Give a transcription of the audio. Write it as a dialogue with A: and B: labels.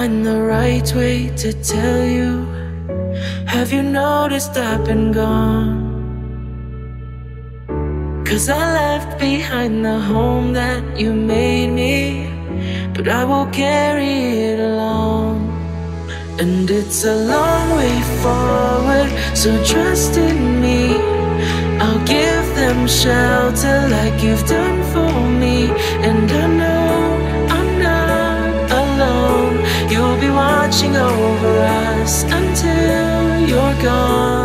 A: find the right way to tell you. Have you noticed I've been gone? 'Cause I left behind the home that you made me, but I will carry it along. And it's a long way forward, so trust in me. I'll give them shelter like you've done for me. And I know I'm not alone. You'll be watching over us until you're gone.